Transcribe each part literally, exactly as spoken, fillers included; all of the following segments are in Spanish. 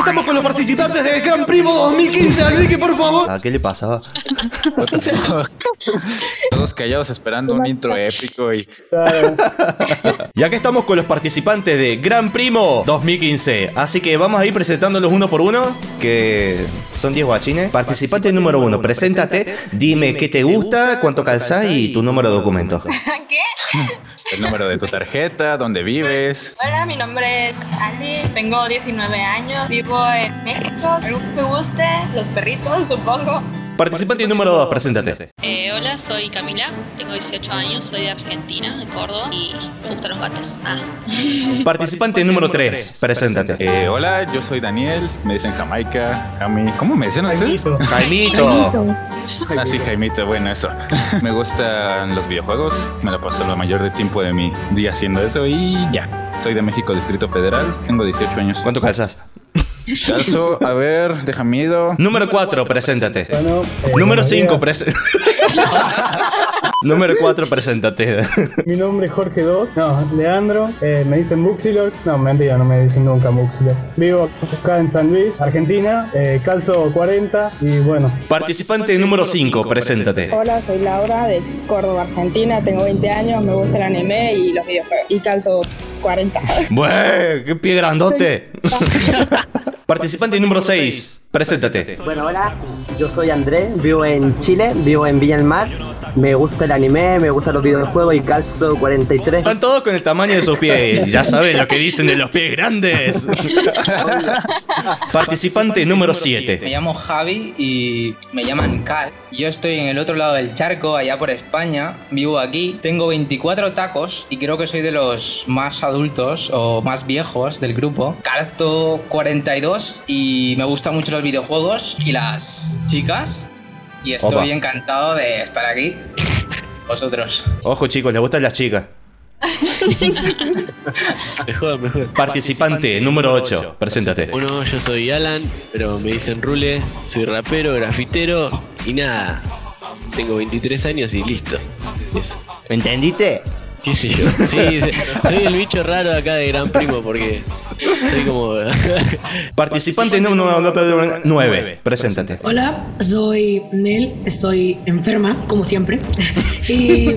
estamos con los participantes de Gran Primo dos mil quince, así que por favor. ¿A qué le pasaba? Todos callados esperando un intro épico y... Ya que estamos con los participantes de Gran Primo dos mil quince, así que vamos a ir presentándolos uno por uno, que son diez guachines. Participante número uno, preséntate, dime qué te gusta, cuánto calzás y tu número de documento. ¿Qué? El número de tu tarjeta, dónde vives. Hola, mi nombre es Ali, tengo diecinueve años, vivo en México. Algo que me guste, los perritos, supongo. Participante número dos, preséntate. Eh, hola, soy Camila, tengo dieciocho años, soy de Argentina, de Córdoba, y me gustan los gatos. Ah. Participante número tres, preséntate. Eh, hola, yo soy Daniel, me dicen Jamaica, Jami. ¿Cómo me decían ustedes? Jaimito. Ah, sí, Jaimito, bueno, eso. Me gustan los videojuegos, me la paso la mayor de tiempo de mi día haciendo eso y ya. Soy de México, Distrito Federal, tengo dieciocho años. ¿Cuánto calzás? Calzo, a ver, déjame ido. Número cuatro, preséntate. Bueno, eh, Número cinco, preséntate. Número cuatro, preséntate. Mi nombre es Jorge dos. No, Leandro. Eh, me dicen Muxilor. No, mentira, no me dicen nunca Muxilor. Vivo acá en San Luis, Argentina. Eh, calzo cuarenta y bueno. Participante número cinco, preséntate. Hola, soy Laura de Córdoba, Argentina. Tengo veinte años, me gusta el anime y los videojuegos. Y calzo cuarenta. ¡Bueh! ¡Qué pie grandote! Participante número seis, preséntate. Bueno, hola, yo soy Andrés, vivo en Chile, vivo en Villa del Mar. Me gusta el anime, me gustan los videojuegos y calzo cuarenta y tres. Están todos con el tamaño de sus pies. Ya saben lo que dicen de los pies grandes. Participante número siete. Me llamo Javi y me llaman Cal. Yo estoy en el otro lado del charco, allá por España. Vivo aquí. Tengo veinticuatro tacos y creo que soy de los más adultos o más viejos del grupo. Calzo cuarenta y dos y me gustan mucho los videojuegos y las chicas. Y estoy Opa. encantado de estar aquí. Vosotros. Ojo, chicos, les gustan las chicas. Mejor, mejor. Participante número ocho, preséntate. Bueno, yo soy Alan, pero me dicen Rule, soy rapero, grafitero y nada. Tengo veintitrés años y listo. Eso. ¿Me entendiste? ¿Qué sé yo? Sí, soy el bicho raro acá de Gran Primo porque soy como... Participante número nueve, preséntate. Hola, soy Nel, estoy enferma, como siempre. y,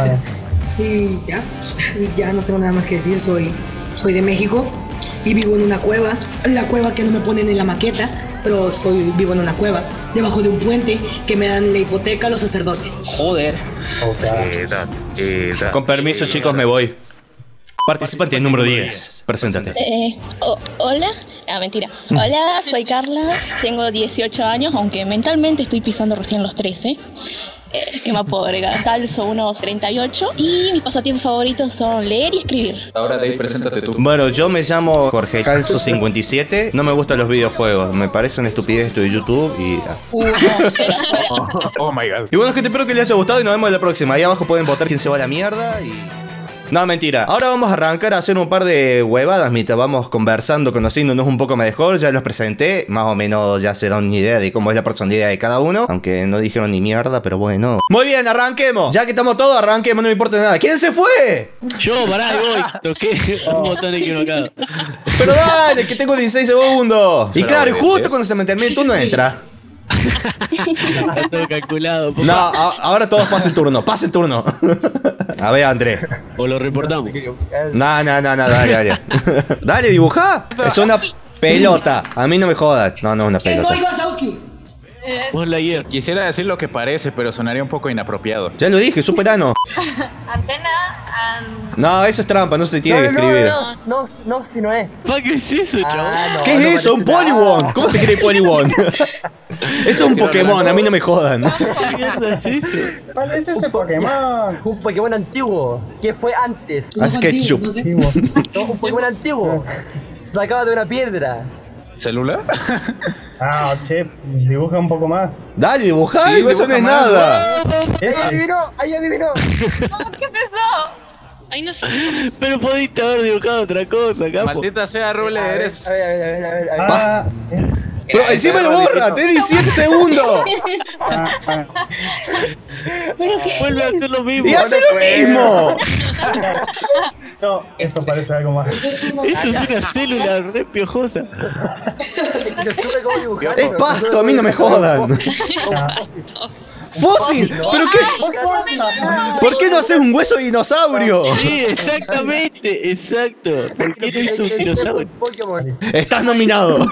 y ya, ya no tengo nada más que decir, soy, soy de México y vivo en una cueva. La cueva que no me ponen en la maqueta, pero soy, vivo en una cueva, debajo de un puente que me dan la hipoteca a los sacerdotes. Joder. Edad, edad. Con permiso, chicos, me voy. Participante número diez, preséntate. Eh, oh, hola, ah, mentira. Hola, soy Carla, tengo dieciocho años, aunque mentalmente estoy pisando recién los trece. Eh, ¿Qué más puedo agregar? Calzo unos treinta y ocho y mis pasatiempos favoritos son leer y escribir. Ahora, Dave, preséntate tú. Bueno, yo me llamo Jorge Calzo cincuenta y siete. No me gustan los videojuegos, me parecen estupidez esto de YouTube y... ah. Uh, no, espera, espera. Oh my god. Y bueno, gente, espero que les haya gustado y nos vemos en la próxima. Ahí abajo pueden votar quién se va a la mierda y... No, mentira. Ahora vamos a arrancar a hacer un par de huevadas mientras vamos conversando, conociéndonos un poco mejor. Ya los presenté, más o menos ya se dan una idea de cómo es la personalidad de cada uno. Aunque no dijeron ni mierda, pero bueno. Muy bien, arranquemos. Ya que estamos todos, arranquemos, no me importa nada. ¿Quién se fue? Yo, pará, voy, toqué un botón equivocado. Pero dale, que tengo dieciséis segundos. Y Pero claro, y bueno, justo ¿eh? cuando se me termine el turno entra. Está todo calculado. No, a- ahora todos pasen el turno, pasen el turno. A ver, Andrés. O lo reportamos. No, no, no, no, dale, dale. Dale, dibujá. Es una pelota. A mí no me jodas. No, no, es una pelota. ¡Soy Wazowski! Vos la ayer. Quisiera decir lo que parece, pero sonaría un poco inapropiado. Ya lo dije, superano. Antena. Um... No, eso es trampa, no se tiene que escribir. No, no, no, si no es. ¿Para qué es eso, chaval? Ah, no, ¿Qué no es eso? ¿Un parece Polygon? nada. ¿Cómo se cree Polygon? Eso es un Pokémon, a mí no me jodan. ¿Qué mierda es eso? ¿Cuál es ese Pokémon? Un Pokémon antiguo, que fue antes. Haz ketchup. No sé. No, un Pokémon antiguo. Sacado de una piedra. ¿Celular? Ah, che, dibuja un poco más. Dale, dibujá, Sí, eso no dibuja es más, nada. Ahí Ese. adivinó, ahí adivinó. Oh, ¿qué es eso? Ay, no sé. Pero pudiste haber dibujado otra cosa, capo. Maldita sea, Rule, A ver, eres... a ver, a ver, a ver, a ver, a ver. Ah, Pero encima lo borra, te diecisiete segundos. ah, ah. ¿Pero qué? Vuelve a hacer lo mismo. Y hace lo mismo. No, eso parece algo más. Eso es una... Eso es una célula re piojosa. Es pasto, a mí no me jodan. ¡Fósil! ¿Pero qué? ¿Por qué no haces un hueso de dinosaurio? Sí, exactamente, exacto. ¿Por qué no hizo un dinosaurio? Estás nominado.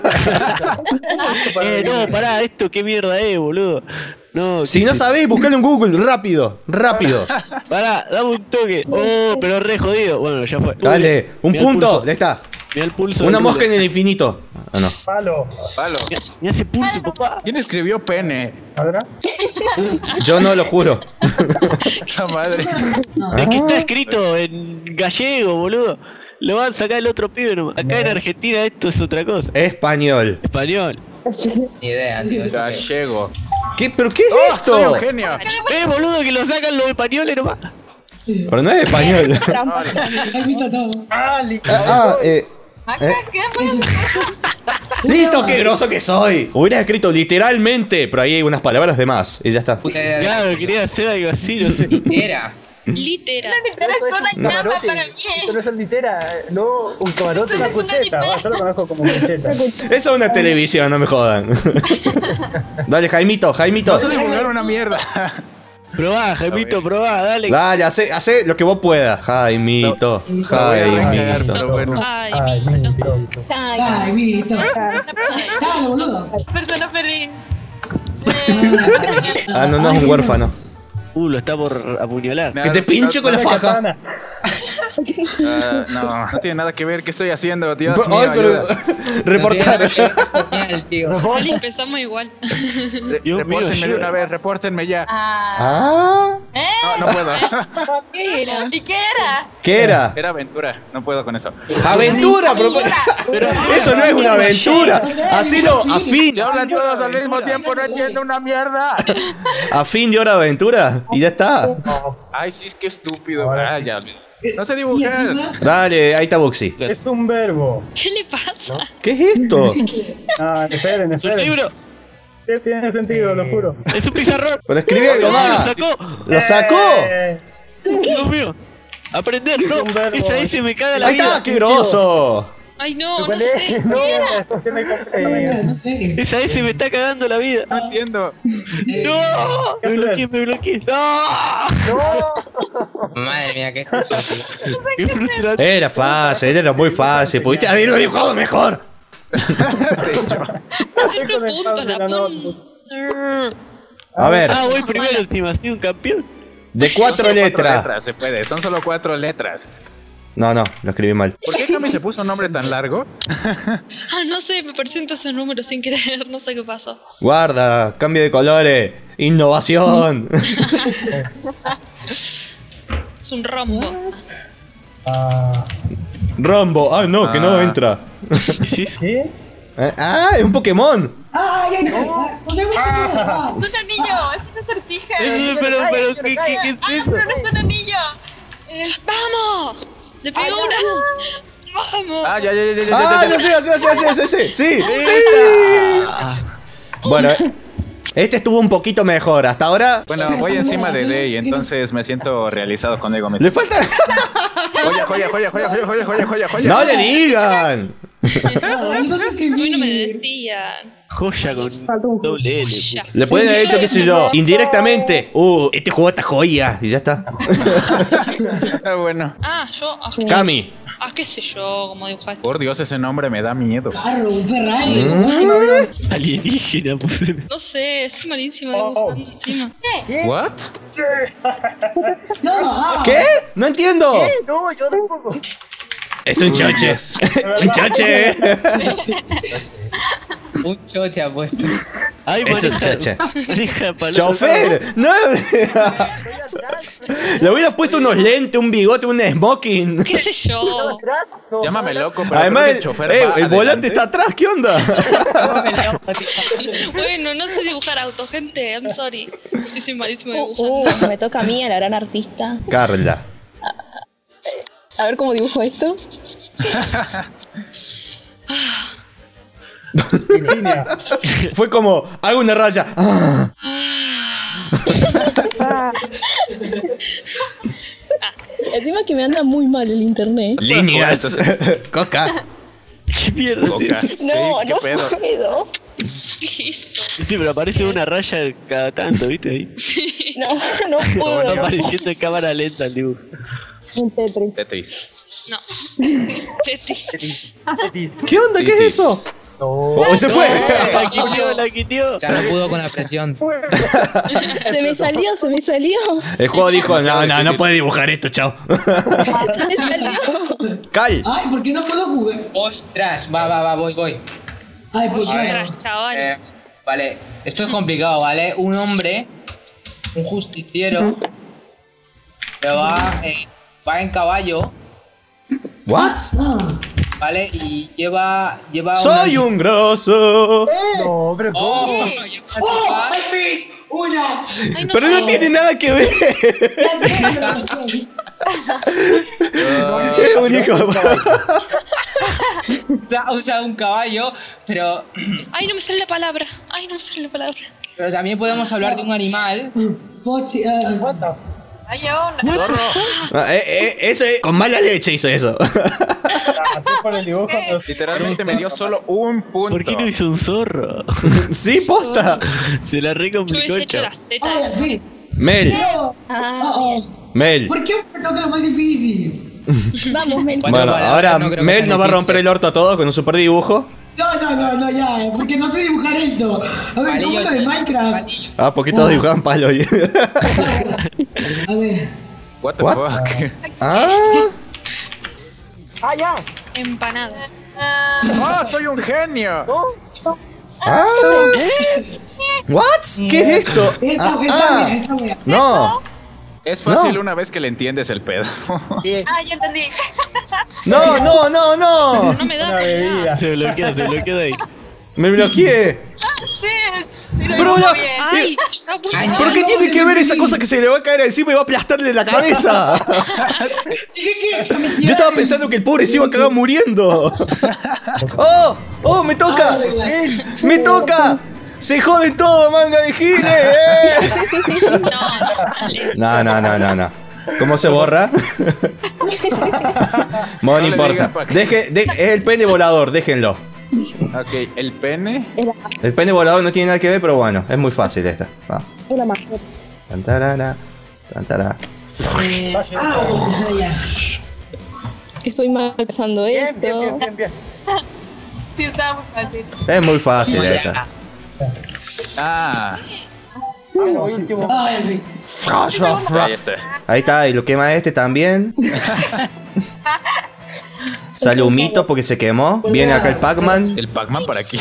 Eh, no, pará, esto qué mierda es, boludo. No, Si no sabés, buscalo en Google, rápido, rápido. Pará, dame un toque. Oh, pero re jodido. Bueno, ya fue. Dale, un Mirá el punto, pulso. ya está. Mirá el pulso. Una del mosca Rule. en el infinito. Ah, no. Palo. Palo. Mirá ese pulso, papá. ¿Quién escribió pene? ¿Ahora? Yo no lo juro. La madre. Es que está escrito en gallego, boludo. Lo van a sacar el otro pibe nomás. Acá en Argentina esto es otra cosa. Español. Español. Ni idea, tío. ¿esto qué? Gallego. ¿Qué? ¿Pero qué es ¡Oh, soy un esto? genio! Eh, boludo, que lo sacan los españoles nomás. Pero no es español. Jaimito, no. Ah, Ah, ah, eh. Acá, ¿Eh? ¿qué más? ¡Listo! ¡Qué groso que soy! Hubiera escrito literalmente, pero ahí hay unas palabras de más. Y ya está. Puta idea de- Claro, quería hacer algo así, no sé. Era. Literal. Pero es una llama Camarote. para Esto mí. no es en litera, no un camarote. una cucheta. Va, yo lo conozco como cucheta. Eso es una televisión, no me jodan. Dale, Jaimito, Jaimito. Vas a divulgar una mierda. Probá, Jaimito, probá, dale. Dale, hace, hace lo que vos puedas. Jaimito, Lo voy a renegar, Jaimito. pero bueno. Ay, Ay, mito. mito. Jaimito. Dale, boludo. Persona feliz. Ah, no, no es un huérfano. Uh, lo está por apuñalar. Que te pinche con la faja. Katana. Ah, no, no tiene nada que ver. ¿Qué estoy haciendo, Dios Ay, mío? pero. Ayuda. Reportar. No tiene nada que ver, es genial, tío. Oli, empezamos igual. Re- Dios mío, repórtenme de ayuda. una vez, repórtenme ya. Ah. Ah, ¿Eh? No, no puedo. ¿Qué era? ¿Y qué era? ¿qué era? Era aventura, no puedo con eso. Aventura, pero eso no es una aventura. Hacelo a fin. Ya hablan todos al mismo tiempo, no entiendo una mierda. A fin de hora de aventura. Y ya está. Ay, sí, es que estúpido. Ahora Ah, sí. ya. No sé Y dibujar. encima, Dale, ahí está Buxi. Es un verbo. ¿Qué le pasa? ¿Qué es esto? Ah, esperen, Es un esperen. libro, Sí, tiene sentido, lo juro. es un pizarrón. Pero escribí algo Lo más. sacó. ¡Lo sacó! Eh, Dios mío. Aprender, no. un verbo. Esa ahí se me caga la Ahí vida. está, qué groso. Ay, no, no ¿Cuál sé. es? No, esto tiene que- no sé. Esa ahí se me está cagando la vida. No entiendo. No. Me bloqueé, me bloqueé. No. Madre mía, ¿qué es eso, tío? Qué frustrante. Era fácil, era muy fácil. Pudiste haberlo dibujado mejor. Siempre con el punto, mouse de la la pon. A ver, Ah, voy primero encima, soy un campeón. de cuatro Cuatro letras. letras, se puede. Son solo cuatro letras. No, no, lo escribí mal. ¿Por qué Cami se puso un nombre tan largo? Ah, no sé, me presento ese número sin querer, no sé qué pasó. Guarda, cambio de colores. Innovación. Es un rombo. Ah, Rombo. Ah, no, que no Ah. entra. Sí, sí. ¿sí? Eh, Ah, es un Pokémon. ¡Ay, ay, ay! ¡No se me está Es un anillo, es una sortija. Eso, pero, pero, ¿qué, qué, qué es Ah, eso? pero no es un anillo. Es... ¡Vamos! ¡Le pegó una! ¡Vamos! Ah, ya, ya, ya, ya, ya, Ah, ya, ya ya. sé, ya sé, ya sé, ya sé, sí, sí, sí. Ah, Bueno, eh, este estuvo un poquito mejor. Hasta ahora Bueno, voy encima de Day, entonces me siento realizado conmigo mismo. le falta. Joya, joya, joya, joya, joya, joya, joya, joya, joya. No le digan. A mí no me decían. joya con doble L. Ya. Le pueden haber hecho, qué sé yo, indirectamente. Uh, este juego está joya. Y ya está. Ah, bueno. Ah, yo. Ah, Cami. ah, qué sé yo, como dibujaste. Por Dios, ese nombre me da miedo. Carro, un Ferrari. Mm. Alienígena, puse. No sé, soy malísima dibujando encima. ¿What? No, ah, ¿Qué? No entiendo. No, yo tampoco. Es un choche. Un choche. Un choche ha puesto. Ay, Es un manija. choche. Manija pa'l otro Chofer. No. Le hubiera puesto unos lentes, un bigote, un smoking. ¿Qué sé yo? Atrás, no. Llámame loco, pero Además, creo que el, el chofer eh, va el volante adelante. está atrás. ¿Qué onda? Bueno, no sé dibujar auto, gente. I'm sorry. Sí, soy malísima dibujando. Uh, me toca a mí, a la gran artista. Carla. A ver cómo dibujo esto. Línea. Fue como, hago una raya. Ah. Encima que me anda muy mal el internet. Líneas. Coca. ¿Qué mierda? Coca. No, ¿Qué no pedo? puedo. ¿Qué hizo? Sí, pero aparece una raya cada tanto, ¿viste? Ahí. No, no Como no puedo. apareciendo en cámara lenta el dibujo. Un Tetris. Tetris. No. Tetris. ¿Qué onda? ¿Qué es eso? ¡Oh, se fue! La quitió, la quitió. Ya no pudo con la presión. Se me salió, se me salió. El juego dijo, no, no, no puede dibujar esto, chao. Se me salió. Cal. Ay, ¿por qué no puedo jugar? Ostras, va, va, va, voy, voy. Ay, pues ya. Ostras, chaval. Eh, vale, esto es complicado, ¿vale? Un hombre, un justiciero, que va, eh, va en caballo, ¿What? ¿vale? Y lleva, lleva Soy un grosso. No, hombre, ¡Oh! ¿cómo? lleva ¡Oh, una- al fin! ¡Una! Ay, no Pero sé. no tiene nada que ver. Ya sé, pero sí. Es un hijo. usa, usa un caballo, pero, Ay, no me sale la palabra. Ay, no me sale la palabra. pero también podemos hablar de un animal. Foxy, ah, Ay, yo no. Ah, eh, eh, ese con mala leche hizo eso. Así por el dibujo. pero- Literalmente me dio solo un punto. ¿Por qué no hizo un zorro? Sí, posta. Se la Yo recomplicó hubiese el hecho chavo. la Z. ay, al fin. Mel, Oh, Ah, oh, Mel. ¿por qué me toca lo más difícil? vamos, Mel. Cuatro Bueno, palabras, ahora no creo que Mel sea nos va a difícil. romper el orto a todos con un super dibujo. No, no, no, no, ya, porque no sé dibujar esto. A ver, ¿cómo Palillo, lo de Minecraft? palillo. Ah, porque todos dibujaban palo ahí. A ver. What the What? fuck? Ah, ¡Ah, ya! Empanada. ¡Oh, soy un genio! ah. What? ¿Qué es esto? Esta, Ah, esta ah. wea, esta wea. No, Es fácil No. una vez que le entiendes el pedo. Ah, ya entendí. no, no, no, no. No me da Una para nada. bebida. Se bloquea, se bloquea de ahí. Me bloqueé. Sí, sí lo Pero dibujo no, bien. Ay, no puedo. Ay, ¿Por qué tiene que ver esa cosa que se le va a caer encima y va a aplastarle la cabeza? Dije que, que me Yo estaba pensando que el pobre se iba a cagar muriendo. ¡Oh! ¡Oh, me toca! ¡Me toca! ¡Se joden todo, manga de giles! ¡Eh! No, dale. No, no, no, no, no. ¿Cómo se borra? Bueno, no No le importa. digan pa' qué. Deje, de- es el pene volador, déjenlo. Ok, el pene. El pene volador no tiene nada que ver, pero bueno, es muy fácil esta. Va. Una mascota. Tantarara, tantará. Eh, ah, ya. Estoy mal pensando Bien, bien, bien, esto. bien, bien. Sí, estaba muy fácil. Es muy fácil esta. Ah, Ah, lo último. Ay, al fin. ahí está. Ahí está, y lo quema este también. Sale un mito porque se quemó. Viene acá el Pac-Man. El Pac-Man para aquí.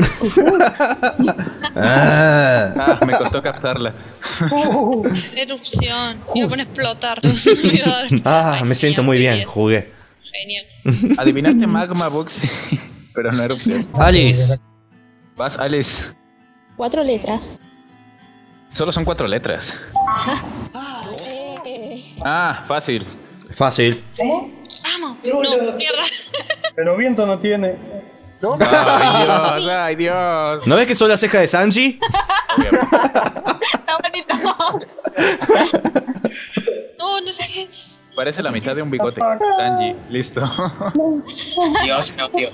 Ah. Ah, me costó captarla. Erupción. Iba a poner a explotar. Me iba a dar- Ah, Ay, me siento genial, muy bien, diez. jugué. Genial. Adivinaste Magma Box, pero no era un Alice. Vas, Alice. Cuatro letras. Solo son cuatro letras. Eh, Ah, fácil. Fácil. Vamos. Pero No, bueno. mierda. Pero viento no tiene. Ay, Dios, ay, Dios. ¿No ves que son las cejas de Sanji? Está bonito. No, no sé qué es. Parece la mitad de un bigote. Sanji, listo. Dios mío, tío.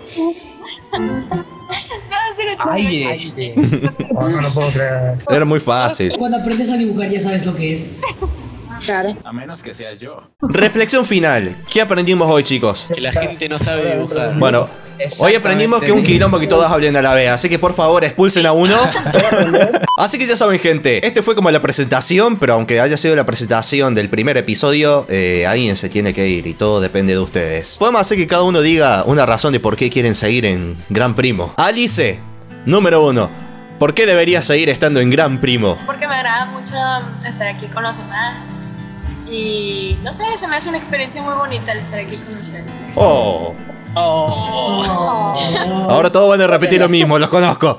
No, sí lo Ay, eh. Oh, no lo puedo creer. Era muy fácil. Cuando aprendes a dibujar ya sabes lo que es. Claro. A menos que sea yo. Reflexión final. ¿Qué aprendimos hoy, chicos? Que la gente no sabe dibujar. Bueno, hoy aprendimos que es un quilombo que todos hablen a la vez, así que por favor expulsen a uno. Así que ya saben, gente, este fue como la presentación, pero aunque haya sido la presentación del primer episodio, eh, alguien se tiene que ir y todo depende de ustedes. Podemos hacer que cada uno diga una razón de por qué quieren seguir en Gran Primo. Alice, número uno, ¿por qué debería seguir estando en Gran Primo? Porque me agrada mucho estar aquí con los demás. Y no sé, se me hace una experiencia muy bonita el estar aquí con ustedes. Oh, Oh. ahora todos van a repetir lo mismo, los conozco.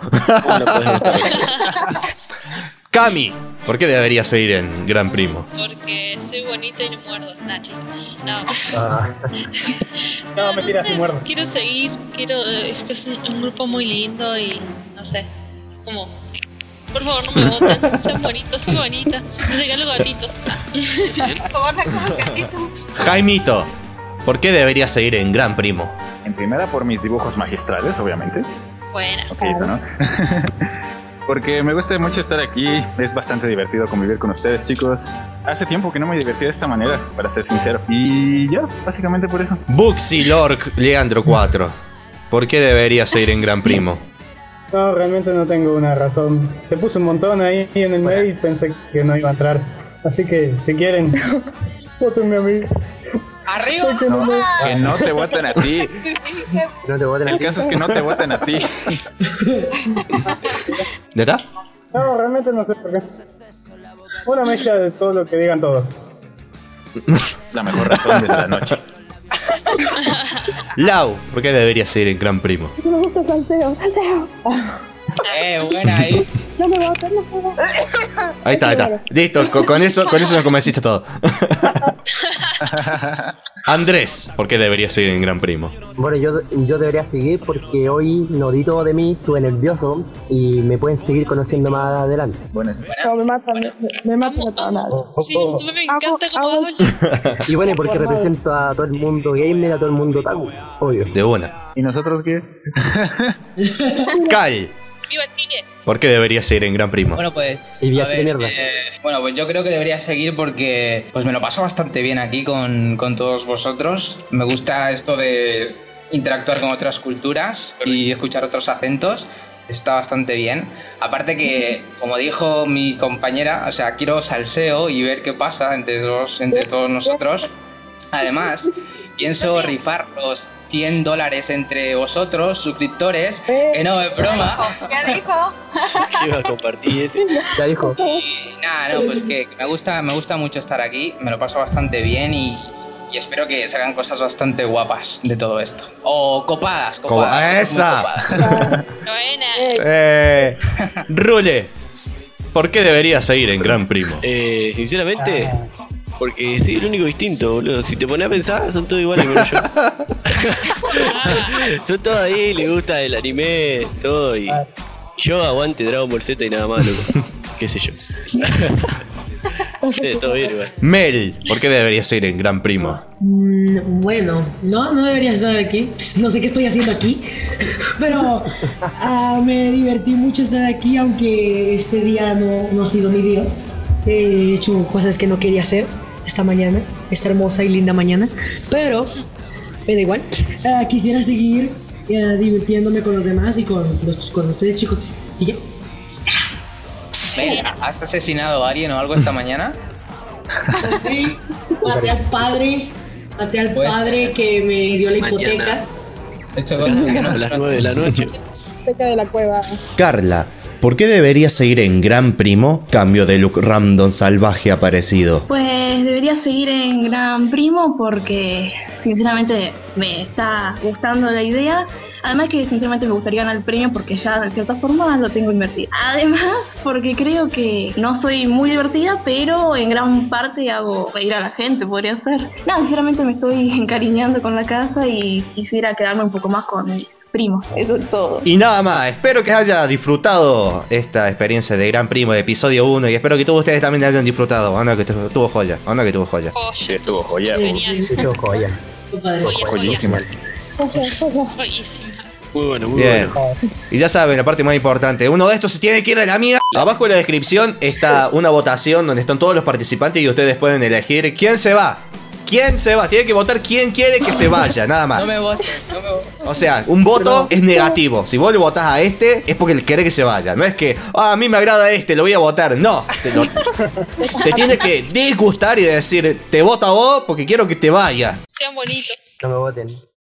Cami, ¿por qué debería seguir en Gran Primo? Porque soy bonita y no muerdo. Nah, chiste. No. No, No, mentira, sé, sí muerdo. Quiero seguir. Quiero. eh, Es que es un, un grupo muy lindo y. No sé. Es como. Por favor, no me voten. Sean bonitos, son bonitas. Les regalo gatitos. Por favor, sacamos gatitos. Jaimito, ¿por qué debería seguir en Gran Primo? En primera, por mis dibujos magistrales, obviamente. Buena. Ok, eso, ¿no? Porque me gusta mucho estar aquí. Es bastante divertido convivir con ustedes, chicos. Hace tiempo que no me divertía de esta manera, para ser sincero. Y ya, básicamente por eso. Buxy Lork Leandro cuatro, ¿por qué debería seguir en Gran Primo? No, realmente no tengo una razón. Se puso un montón ahí en el mail y pensé que no iba a entrar. Así que, si quieren, votenme a mí. ¡Arriba! No, que no te voten a ti. No te voten a El ti. caso es que no te voten a ti. ¿Ya está? No, realmente no sé por qué. Una mezcla de todo lo que digan todos. La mejor razón de la noche. Lau, ¿por qué debería seguir en Gran Primo? No me gusta salseo, salseo. Eh, buena ahí. No me voten, no me voten. Ahí está, ahí está. Listo, con, con eso, con eso nos convenciste todo. Andrés, ¿por qué debería seguir en Gran Primo? Bueno, yo, yo debería seguir porque hoy no di todo de mí, estuve nervioso y me pueden seguir conociendo más adelante. Bueno, No, me matan, me, me matan a toda madre. Sí, me encanta cómo habla. Y bueno, porque represento a todo el mundo gamer, a todo el mundo otaku, obvio. De una. ¿y nosotros qué? Kai, ¡Viva Chile! ¿por qué debería seguir en Gran Primo? Bueno, pues. Y a viaje de ver, mierda. eh, bueno, pues yo creo que debería seguir porque pues me lo paso bastante bien aquí con, con todos vosotros. Me gusta esto de interactuar con otras culturas y escuchar otros acentos. Está bastante bien. Aparte que, como dijo mi compañera, o sea, quiero salseo y ver qué pasa entre todos, entre todos nosotros. Además, pienso rifar los cien dólares entre vosotros, suscriptores, que no es broma. ¿Qué dijo? ¿Qué iba a compartir ese? Ya dijo. Y nada, no, pues que me gusta, me gusta mucho estar aquí, me lo paso bastante bien y, y espero que salgan cosas bastante guapas de todo esto. O copadas, copadas. ¡Esa! cosas muy copadas. Buena. Eh, Rule, ¿por qué debería seguir en Gran Primo? Eh, sinceramente, porque soy el único distinto, boludo. Si te pones a pensar, son todos iguales menos yo. Son todos ahí, les gusta el anime, todo. Y yo aguante Dragon Ball Z y nada más, loco. Qué sé yo. Sí, todo bien, igual. Mel, ¿por qué debería seguir en Gran Primo? Mm, bueno, no, no debería estar aquí. No sé qué estoy haciendo aquí. Pero ah, me divertí mucho estar aquí, aunque este día no, no ha sido mi día. He hecho cosas que no quería hacer esta mañana, esta hermosa y linda mañana. Pero me da igual. Ah, quisiera seguir ah, divirtiéndome con los demás y con, los, con ustedes, chicos. Y ya. Ven, ¿has asesinado a alguien o algo esta mañana? Sí, maté al padre. Maté al Pues, padre que me dio la mañana. hipoteca. He hecho cosas que no. A las nueve de la noche. Peca de la cueva. Carla, ¿por qué debería seguir en Gran Primo? Cambio de look random salvaje aparecido. Pues debería seguir en Gran Primo porque sinceramente me está gustando la idea. Además que sinceramente me gustaría ganar el premio porque ya de cierta forma lo tengo invertido. Además porque creo que no soy muy divertida, pero en gran parte hago reír a la gente, podría ser. Nada, sinceramente me estoy encariñando con la casa y quisiera quedarme un poco más con mis primos. Eso es todo. Y nada más, espero que haya disfrutado esta experiencia de Gran Primo de episodio uno y espero que todos ustedes también hayan disfrutado. Anda que tu- tuvo joya, anda que tuvo joya. Sí, estuvo joya. Genial. Eso, joya. Padre. Joya, joya. Joyísima. Joyísima. Muy bueno, muy Bien. bueno. Y ya saben, la parte más importante, uno de estos se tiene que ir a la mierda. Abajo en la descripción está una votación donde están todos los participantes y ustedes pueden elegir quién se va. ¿Quién se va? Tiene que votar quién quiere que se vaya, nada más. No me voten, no me voten. O sea, un voto es negativo. Si vos le votás a este, es porque querés que se vaya. No es que, ah, a mí me agrada este, lo voy a votar. No. Te, lo- te tiene que disgustar y decir, te voto a vos porque quiero que te vaya. Sean bonitos. No me voten.